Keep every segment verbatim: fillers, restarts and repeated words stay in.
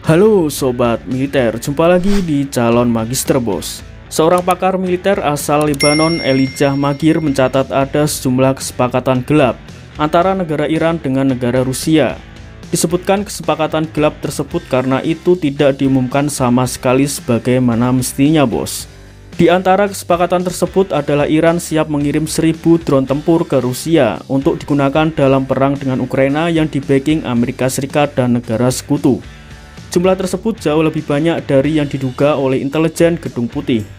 Halo Sobat Militer, jumpa lagi di Calon Magister Bos. Seorang pakar militer asal Lebanon, Elijah Magir, mencatat ada sejumlah kesepakatan gelap antara negara Iran dengan negara Rusia. Disebutkan kesepakatan gelap tersebut karena itu tidak diumumkan sama sekali sebagaimana mestinya, Bos. Di antara kesepakatan tersebut adalah Iran siap mengirim seribu drone tempur ke Rusia untuk digunakan dalam perang dengan Ukraina yang di-backing Amerika Serikat dan negara sekutu. Jumlah tersebut jauh lebih banyak dari yang diduga oleh intelijen Gedung Putih.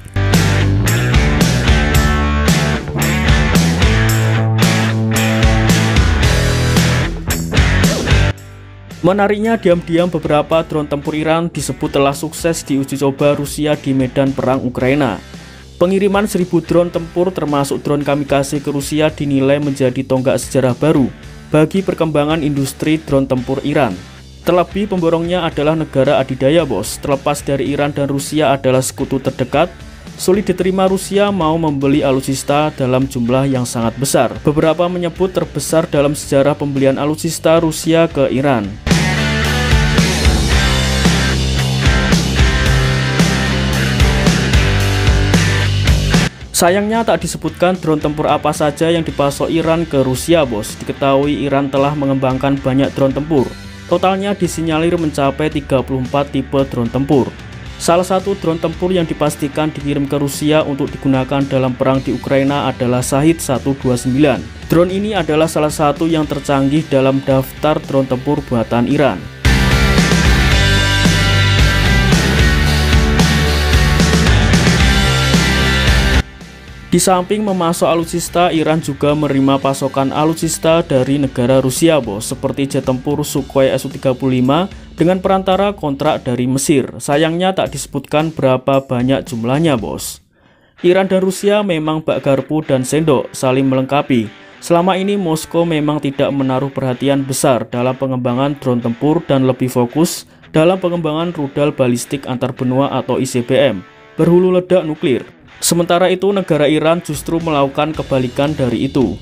Menariknya, diam-diam beberapa drone tempur Iran disebut telah sukses diuji coba Rusia di medan perang Ukraina. Pengiriman seribu drone tempur termasuk drone kamikaze ke Rusia dinilai menjadi tonggak sejarah baru bagi perkembangan industri drone tempur Iran. Terlebih pemborongnya adalah negara adidaya, Bos. Terlepas dari Iran dan Rusia adalah sekutu terdekat, sulit diterima Rusia mau membeli alutsista dalam jumlah yang sangat besar. Beberapa menyebut terbesar dalam sejarah pembelian alutsista Rusia ke Iran. Sayangnya tak disebutkan drone tempur apa saja yang dipasok Iran ke Rusia, Bos. Diketahui Iran telah mengembangkan banyak drone tempur. Totalnya disinyalir mencapai tiga puluh empat tipe drone tempur. Salah satu drone tempur yang dipastikan dikirim ke Rusia untuk digunakan dalam perang di Ukraina adalah Shahid seratus dua puluh sembilan. Drone ini adalah salah satu yang tercanggih dalam daftar drone tempur buatan Iran. Di samping memasok alutsista, Iran juga menerima pasokan alutsista dari negara Rusia, Bos, seperti jet tempur Sukhoi S U tiga puluh lima dengan perantara kontrak dari Mesir. Sayangnya tak disebutkan berapa banyak jumlahnya, Bos. Iran dan Rusia memang bak garpu dan sendok, saling melengkapi. Selama ini Moskow memang tidak menaruh perhatian besar dalam pengembangan drone tempur dan lebih fokus dalam pengembangan rudal balistik antar benua atau I C B M, berhulu ledak nuklir. Sementara itu, negara Iran justru melakukan kebalikan dari itu.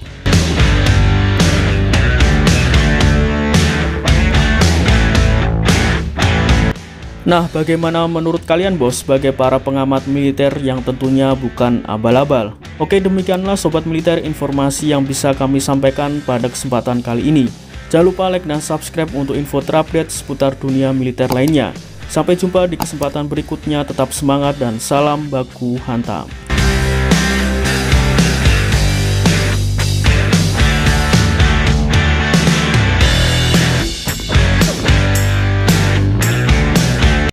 Nah, bagaimana menurut kalian, Bos, sebagai para pengamat militer yang tentunya bukan abal-abal? Oke, demikianlah Sobat Militer informasi yang bisa kami sampaikan pada kesempatan kali ini. Jangan lupa like dan subscribe untuk info terupdate seputar dunia militer lainnya. Sampai jumpa di kesempatan berikutnya, tetap semangat dan salam baku hantam.